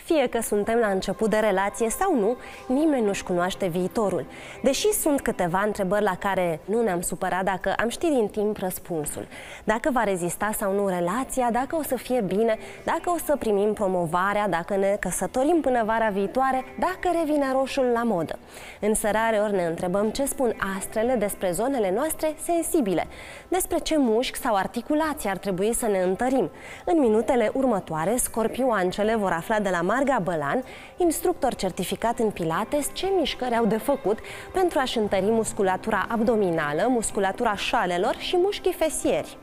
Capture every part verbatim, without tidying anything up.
Fie că suntem la început de relație sau nu, nimeni nu-și cunoaște viitorul. Deși sunt câteva întrebări la care nu ne-am supărat dacă am ști din timp răspunsul. Dacă va rezista sau nu relația, dacă o să fie bine, dacă o să primim promovarea, dacă ne căsătorim până vara viitoare, dacă revine roșul la modă. Însă rareori ne întrebăm ce spun astrele despre zonele noastre sensibile, despre ce mușchi sau articulații ar trebui să ne întărim. În minutele următoare, scorpioancele vor afla de la Marga Bălan, instructor certificat în Pilates, ce mișcări au de făcut pentru a-și întări musculatura abdominală, musculatura șalelor și mușchii fesieri.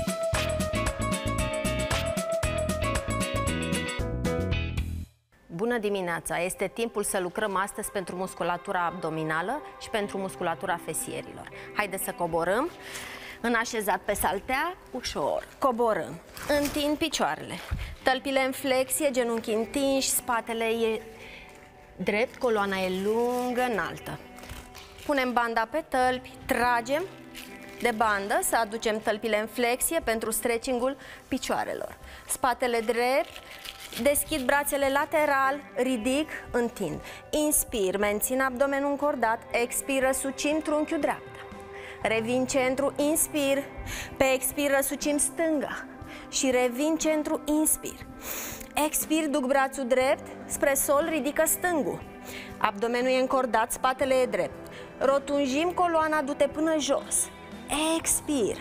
Bună dimineața! Este timpul să lucrăm astăzi pentru musculatura abdominală și pentru musculatura fesierilor. Haideți să coborâm. În așezat pe saltea, ușor, coborâm, întind picioarele, tălpile în flexie, genunchii întinși, spatele e drept, coloana e lungă, înaltă. Punem banda pe tălpi, tragem de bandă, să aducem tălpile în flexie pentru stretching-ul picioarelor. Spatele drept, deschid brațele lateral, ridic, întind. Inspir, mențin abdomenul încordat, expiră, sucim trunchiul dreapta. Revin centru, inspir, pe expir răsucim stânga și revin centru, inspir. Expir, duc brațul drept, spre sol, ridică stângul. Abdomenul e încordat, spatele e drept. Rotunjim coloana, du-te până jos. Expir.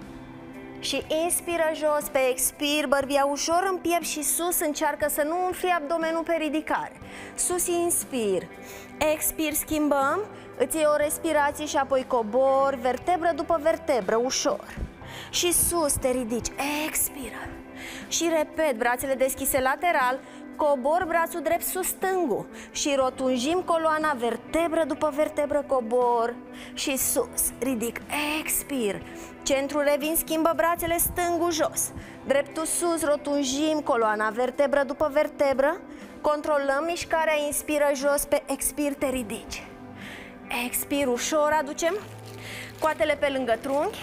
Și inspiră jos, pe expir, bărbia ușor în piept și sus, încearcă să nu umfli abdomenul pe ridicare. Sus, inspir. Expir, schimbăm. Îți iei o respirație și apoi cobori, vertebră după vertebră, ușor. Și sus te ridici, expiră. Și repet, brațele deschise lateral, cobor brațul drept sus stângul. Și rotunjim coloana, vertebră după vertebră, cobor. Și sus, ridic, expir. Centrul revin, schimbă brațele stângul jos. Dreptul sus, rotunjim coloana, vertebră după vertebră. Controlăm mișcarea, inspiră jos, pe expir te ridici. Expir, ușor, aducem coatele pe lângă trunchi.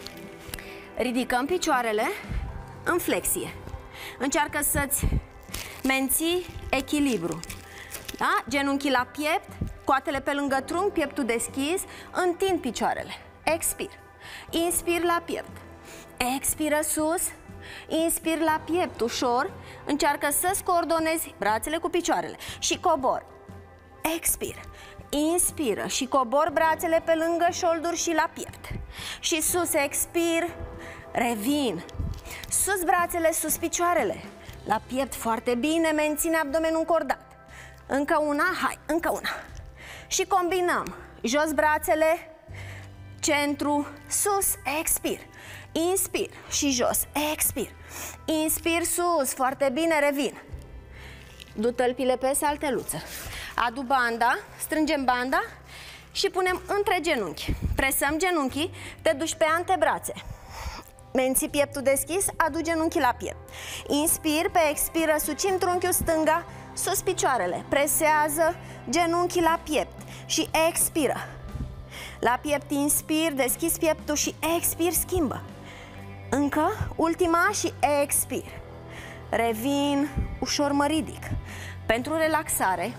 Ridicăm picioarele în flexie. Încearcă să-ți menții echilibru. Da? Genunchii la piept, coatele pe lângă trunchi, pieptul deschis. Întind picioarele. Expir. Inspir la piept. Expiră sus. Inspir la piept, ușor. Încearcă să-ți coordonezi brațele cu picioarele. Și cobor. Expir. Inspiră și cobor brațele pe lângă șolduri și la piept. Și sus, expir, revin. Sus brațele, sus picioarele. La piept, foarte bine, menține abdomenul încordat. Încă una, hai, încă una. Și combinăm. Jos brațele, centru, sus, expir. Inspir și jos, expir. Inspir sus, foarte bine, revin. Du tălpile pe salteluță. Adu banda, strângem banda și punem între genunchi. Presăm genunchii, te duci pe antebrațe. Menții pieptul deschis, adu genunchii la piept. Inspir, pe expir, răsucim trunchiul stânga, sus picioarele. Presează genunchii la piept și expiră. La piept inspir, deschis pieptul și expir, schimbă. Încă, ultima și expir. Revin, ușor mă ridic. Pentru relaxare,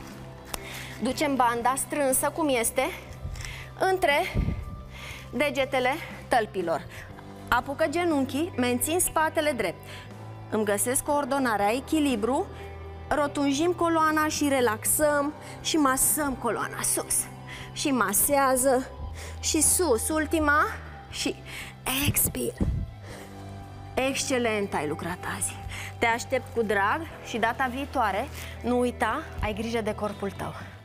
ducem banda strânsă, cum este, între degetele tălpilor. Apucă genunchii, mențin spatele drept. Îmi găsesc coordonarea, echilibru, rotunjim coloana și relaxăm și masăm coloana sus. Și masează și sus, ultima și expir. Excelent ai lucrat azi. Te aștept cu drag și data viitoare, nu uita, ai grijă de corpul tău.